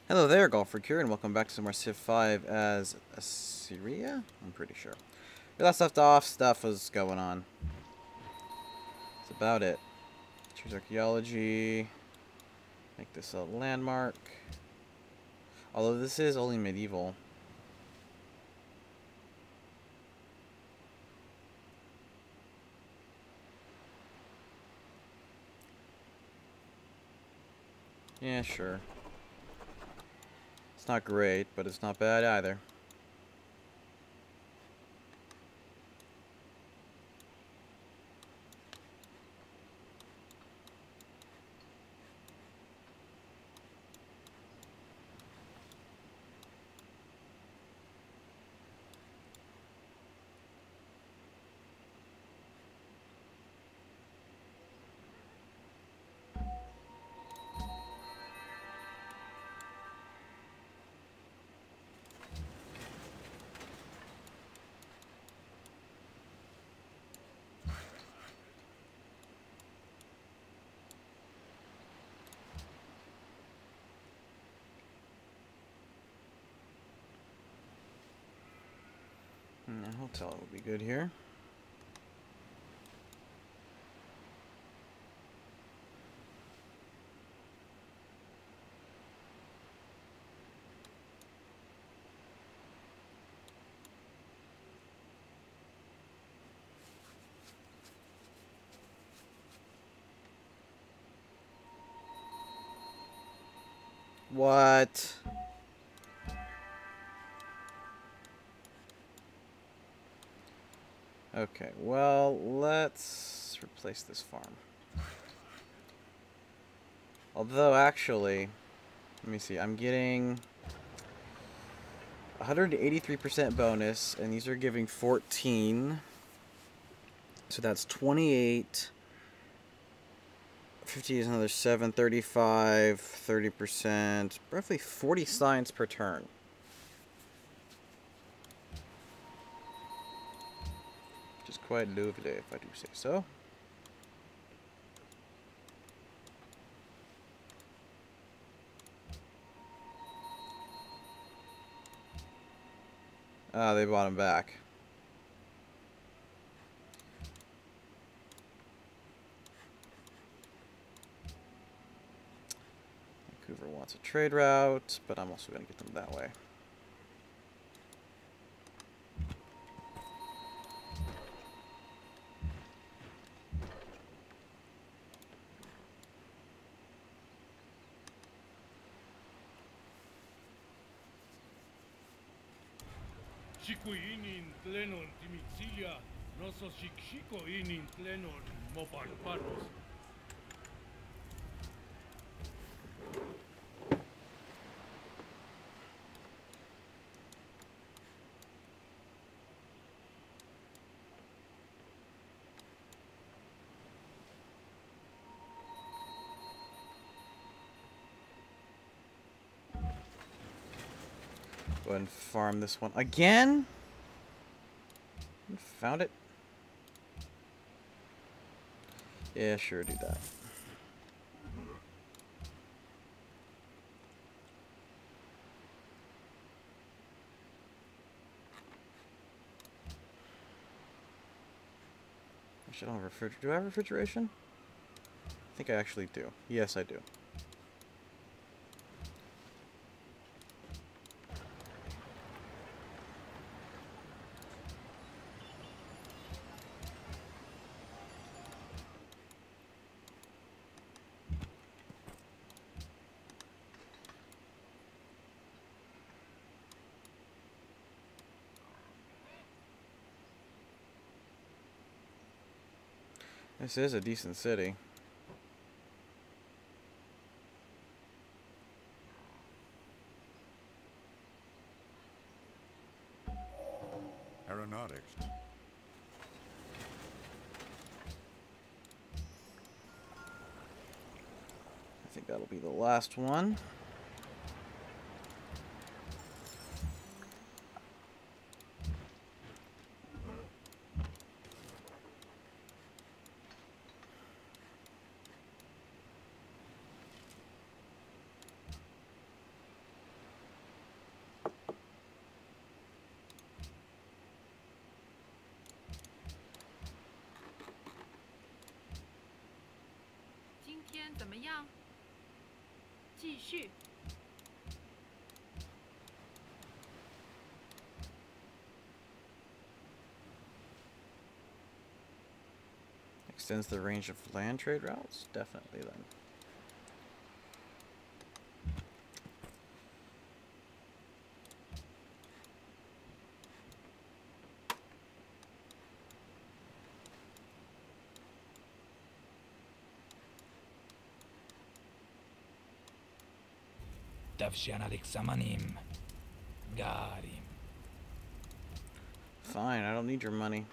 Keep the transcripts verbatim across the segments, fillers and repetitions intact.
Hello there, Golfer Cure, and welcome back to some more Civ five as Assyria? I'm pretty sure. We last left off, stuff was going on. That's about it. Choose archaeology. Make this a landmark. Although this is only medieval. Yeah, sure. It's not great, but it's not bad either. And a hotel will be good here. What? Okay, well, let's replace this farm. Although, actually, let me see, I'm getting one hundred eighty-three percent bonus, and these are giving fourteen. So that's twenty-eight. fifty is another seven, thirty-five, thirty percent, roughly forty science per turn. Which is quite lovely, if I do say so. Ah, they bought him back. Vancouver wants a trade route, but I'm also going to get them that way. Shikuinin tlenon timixilia, noso shikshiko inin tlenon moparparos. Go ahead and farm this one again. Found it. Yeah, sure, do that. Actually, I don't have refrigeration. Do I have refrigeration? I think I actually do. Yes, I do. This is a decent city. Aeronautics. I think that'll be the last one. 边怎么样？继续。 Extends the range of land trade routes? Definitely then. Fine, I don't need your money.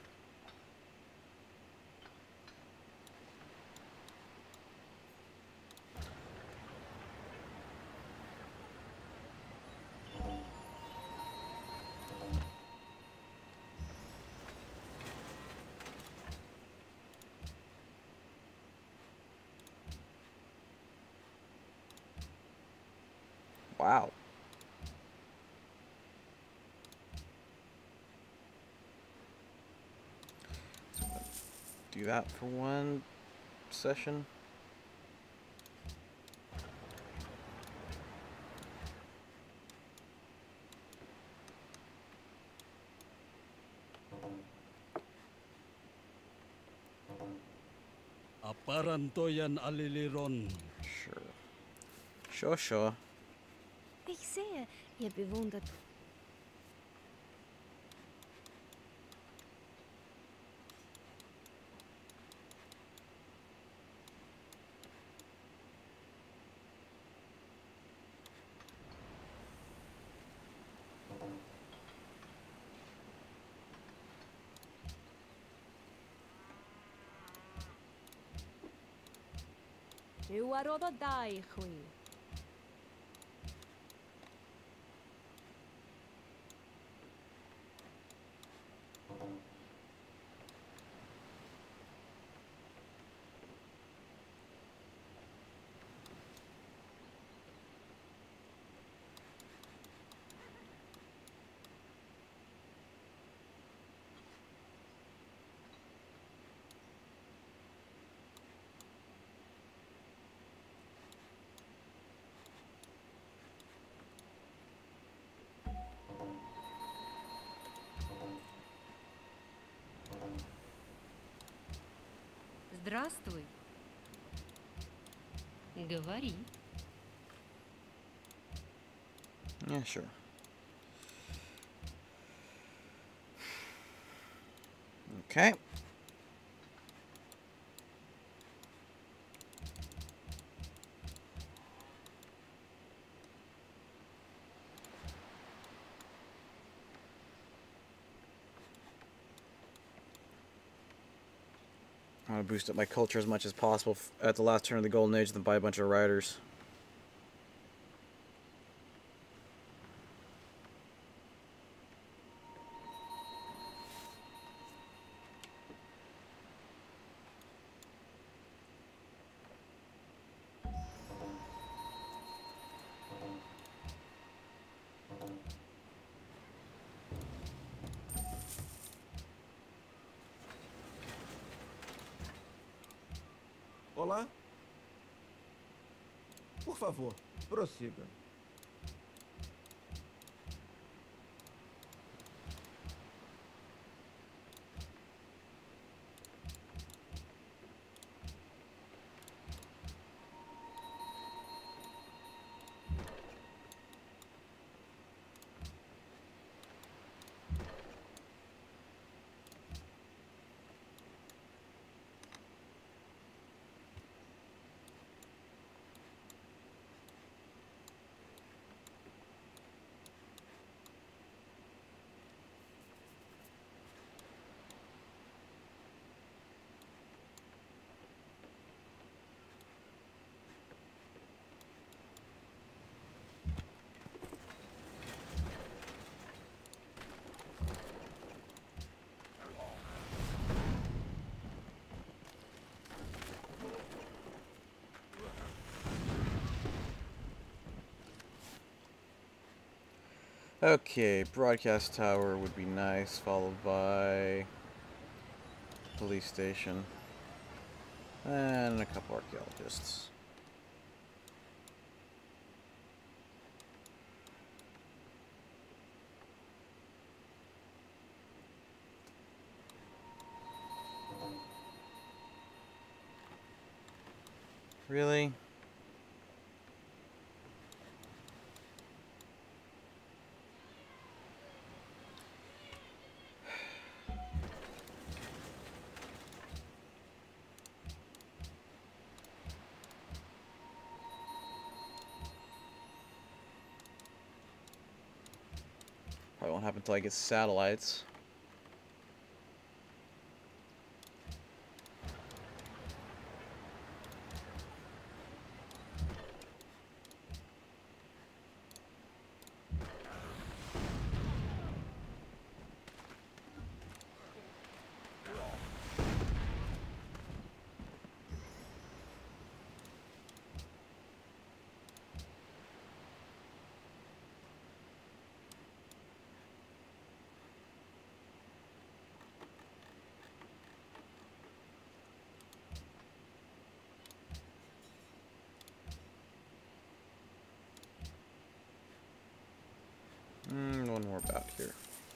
Wow. So do that for one session. Aparantoyan aliliron. Sure. Sure, sure. Ich sehe, ihr bewundert. Eu arodo dai, hui. Здравствуй. Говори. Yeah, sure. Okay. I want to boost up my culture as much as possible f at the last turn of the Golden Age, then buy a bunch of riders. Olá? Por favor, prossiga. Okay, broadcast tower would be nice, followed by police station and a couple archaeologists. Really? Probably won't happen until I get satellites. Mm, one more about here.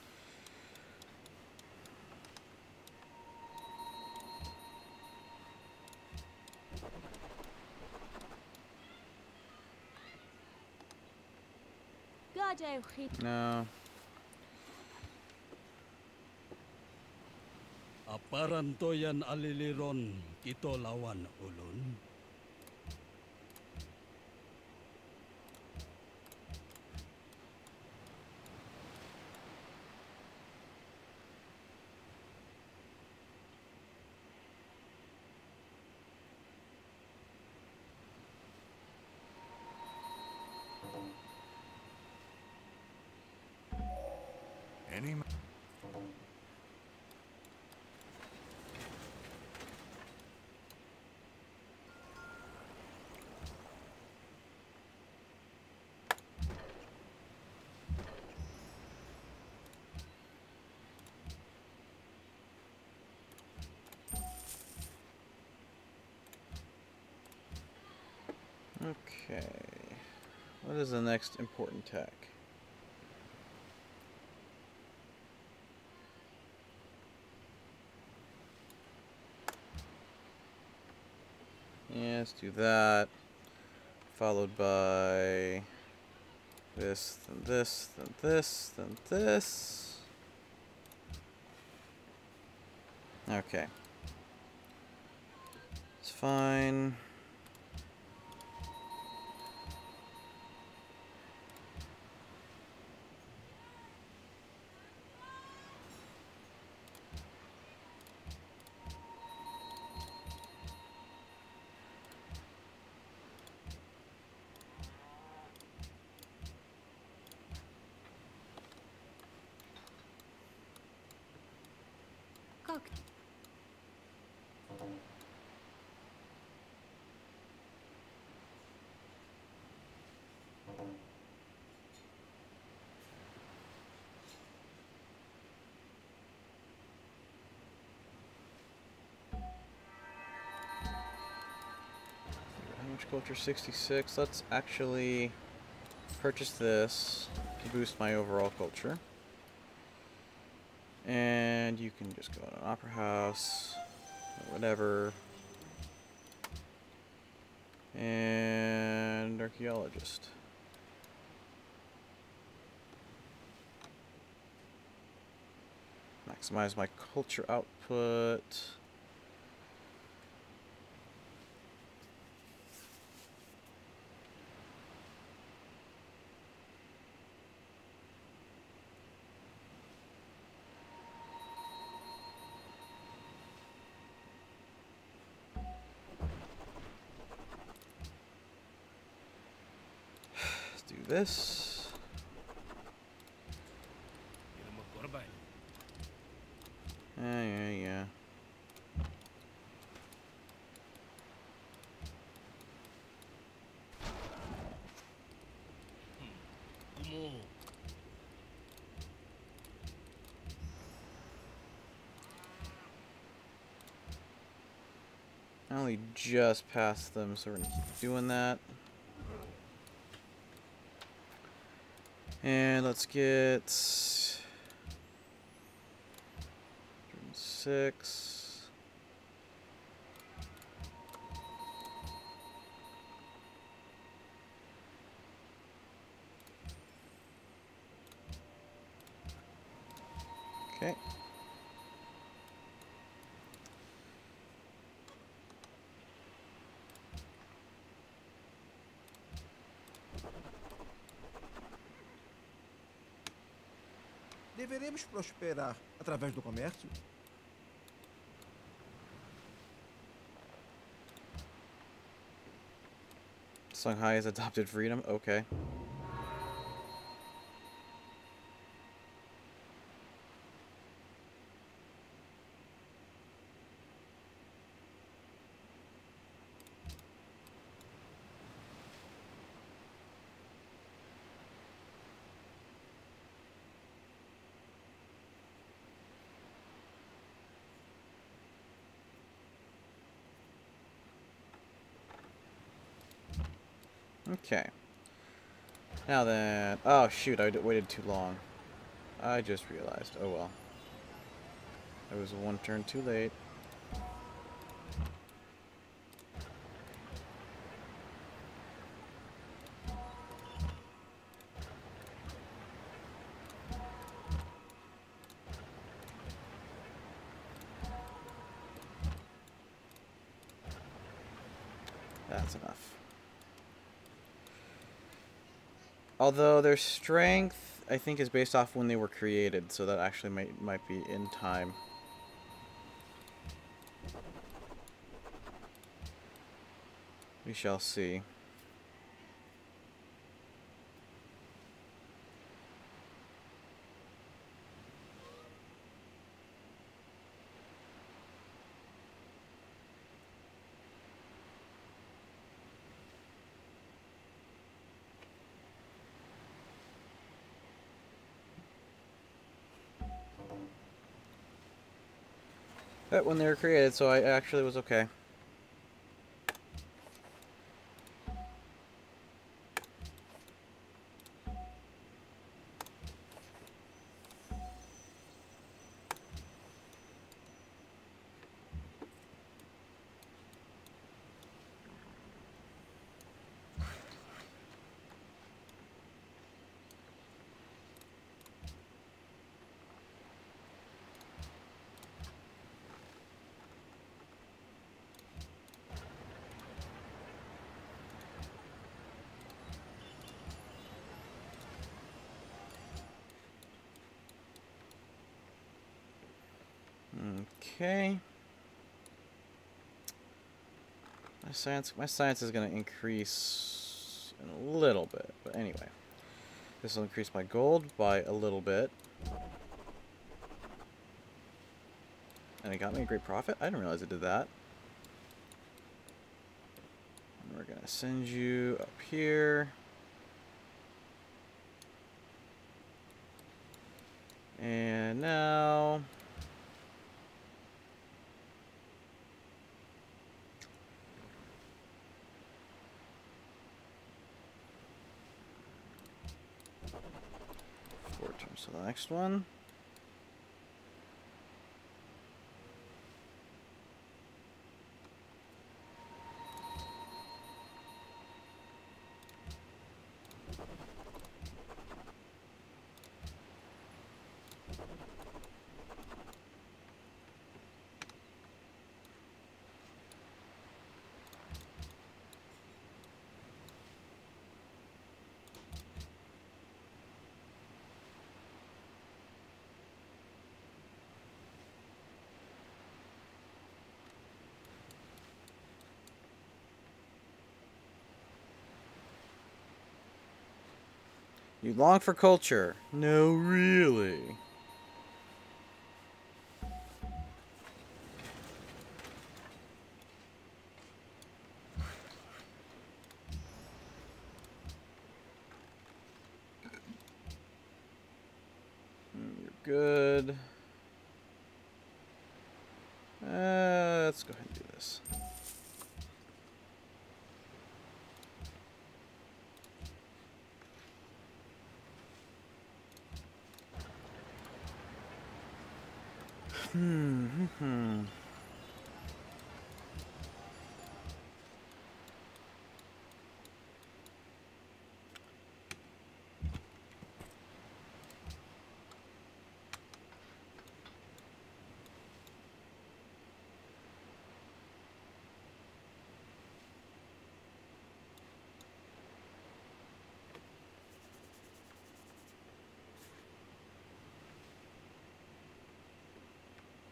Gadewchi. No. Aparantoyan aliliron kito lawan ulun. Any Okay. What is the next important tech? Yeah, let's do that. Followed by this, then this, then this, then this. Okay. It's fine. Как? How much culture? sixty-six. Let's actually purchase this to boost my overall culture. And you can just go to an opera house or whatever. And archaeologist. Maximize my culture output. Let's do this. Yeah, yeah, yeah. I only just passed them, so we're gonna keep doing that. And let's get six. Okay. Deveremos prosperar através do comércio? Songhai has adopted freedom. Okay. Okay. Now then... Oh, shoot. I waited too long. I just realized. Oh, well. I was one turn too late. That's enough. Although their strength, I think, is based off when they were created, so that actually might might be in time. We shall see. But when they were created, so I actually was okay. Okay. My science, my science is going to increase in a little bit, but anyway, this will increase my gold by a little bit, and it got me a great profit. I didn't realize it did that. And we're going to send you up here. And now... Four turns to the next one. You long for culture. No, really. You're good. Uh, let's go ahead and do this. Hmm, hmm, hmm.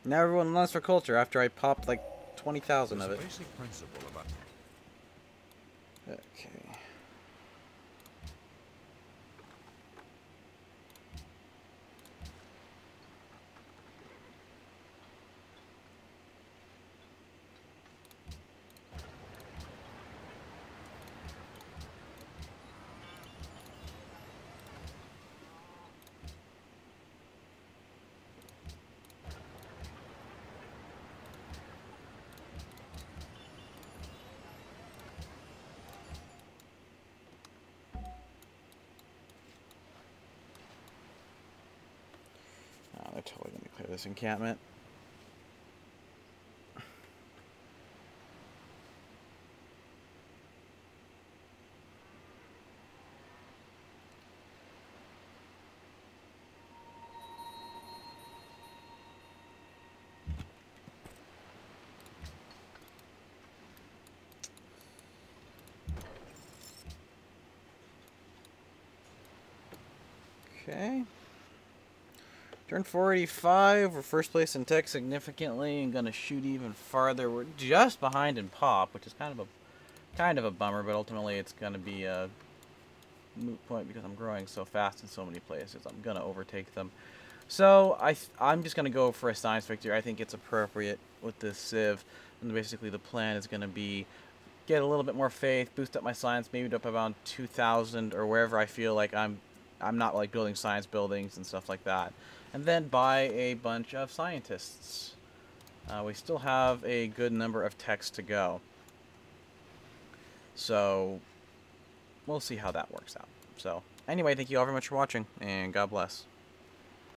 Now everyone loves for culture after I popped like twenty thousand There's of a it. basic principle about Okay. Oh, they're totally gonna clear this encampment. Okay. Turn four eighty-five. We're first place in tech significantly and gonna shoot even farther. We're just behind in pop, which is kind of a kind of a bummer, but ultimately it's gonna be a moot point because I'm growing so fast in so many places. I'm gonna overtake them. So I th I'm just gonna go for a science victory. I think it's appropriate with this Civ, and basically the plan is gonna be get a little bit more faith, boost up my science, maybe to up around two thousand or wherever I feel like I'm I'm not like building science buildings and stuff like that. And then buy a bunch of scientists. Uh, we still have a good number of techs to go. So, we'll see how that works out. So, anyway, thank you all very much for watching, and God bless.